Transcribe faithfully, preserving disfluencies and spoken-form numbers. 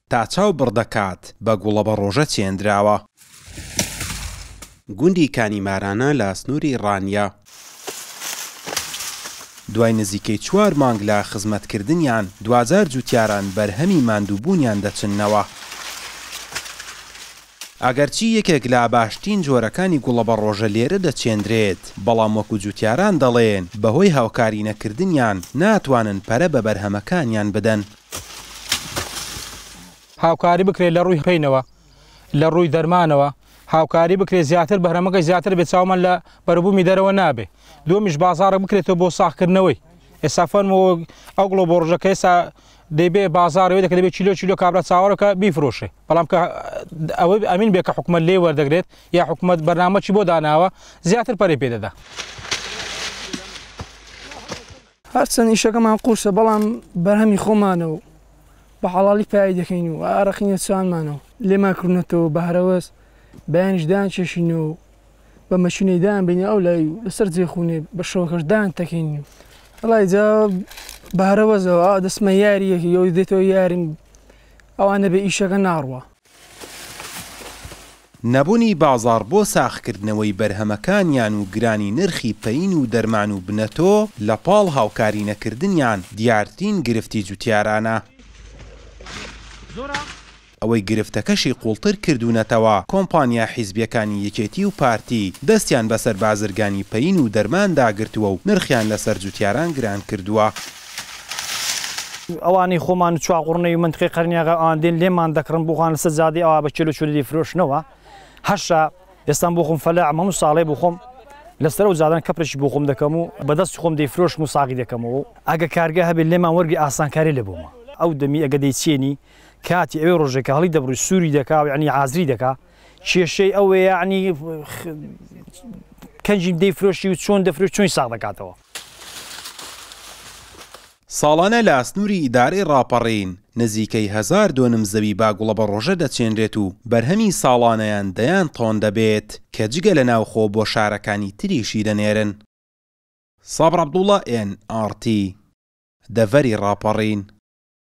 تا چاو بڕدەکات بە گوڵە بە ڕۆژە چێندراوە. گوندی کانیمارانە لە سنووری ڕانیا دوای نزیکەی چوار مانگ لە خزمەتکردنیان دوازار جوتیاران بەرهەمی ماندووبوونیان دەچنەوە. ئەگەرچی یەکێک لە باشترین جۆرەکانی گوڵە بە ڕۆژە لێرە دەچێندرێت، بەڵام وەکو جوتیاران دەڵێن بەهۆی هاوکاری نەکردنیان ناتوانن پەرە بە بەرهەمەکانیان بدەن. هاوکاری بکرێت لە ڕووی پێینەوە، لە ڕووی دەرمانەوە، هاوکاری بکرێت زیاتر بەرهەمەکە زیاتر بێت چاومان لە بەرەبوومی دەرەوە نابێ. دووەمیش بازاڕە بکرێتەوە بۆ ساختکردنەوەی. ئێستا فەرمەوە ئەو گوڵە بە ڕۆژەکە ئێستا دەبێ بازاڕەوەی دەکە دەبێت چیلۆ چیلۆ کابرا چاوەڕەکە بیفرۆشێ، بەڵام کە ئەوەی ئەمین بێ کە حکومەت لێ وەردەگرێت یا حکومەت بەرنامەی بۆ داناوە زیاتر پەرەی پێدەدا. هەرچەند ئیشەکەمان قورسە، بەڵام بەرهەمی خۆمانەوە بە حەڵاڵی پای دەکەین و ئارەقینە چوانمانەوە لێماکردنەوە بە هەرەوەست بەیانیشدان چێشینەوە بە مەشینەیدان بینی ئەو لای لەسەر جێخونێ بە شەوەکەشدان تەکەین و هەڵای جا بە هەرەوەزەوە دەسمە یاریەکی ئەو دێتەوە یاریم ئەوانە بێ ئیشەکە ناڕوە. نەبوونی بازاڕ بۆ ساختکردنەوەی بەرهەمەکانیان و گرانی نرخی پەین و دەرمان و بنەتۆ لە پاڵ هاوکاری نەکردنیان دیارترین گرفتی جوتیارانە. ئەوەی گرفتەکەشی قوڵتر کردوونەتەوە کۆمپانیا حیزبیەکانی یەکێتی و پارتی دەستیان بەسەر بازرگانی پەین و دەرمان داگرتووە و نرخیان لەسەر جوتیاران گران کردووە. ئەوانی خۆمان چواقوڕنەی منتقی قەرنیاغا ئاندێن لێمان دەکڕن بۆخان لەسەر زادی ئەوە بە چلو چلی فرۆشنەوە هەشا ئێستان بۆ خۆم فەلە ئەمە و ساڵێ بۆ خۆم لەسەر و زادان کەپرێکی بۆ خۆم دەکەم و بەدەست خۆم دەیفرۆشم و ساغی دەکەمەوە. ئەگە کارگە هەبێت لێمان وەرگی ئاسانکاری لێ بوومە ئەو دەمی ئەگە دەیچێنی کاتی ئەوێ ڕۆژێکە هەڵی دەبڕی سووری دەکا و یعنی عازری دەکا کێشەی ئەوێ یعنی کەنجی دەیفرۆشی و چۆن دەفرۆش چۆنی ساغ دەکاتەوە. ساڵانە لە ئەسنووری ئیدارەی ڕاپەڕین نزیکەی هەزار دۆنم زەوی با گوڵە بە ڕۆژە دەچێنرێت و بەرهەمی ساڵانەیان دەیان تۆن دەبێت کە جگە لە ناوخۆ بۆ شارەکانی تریشی دەنێرن. سابر عەبدوڵڵا ئێن ئار تی دەڤەری ڕاپەڕین.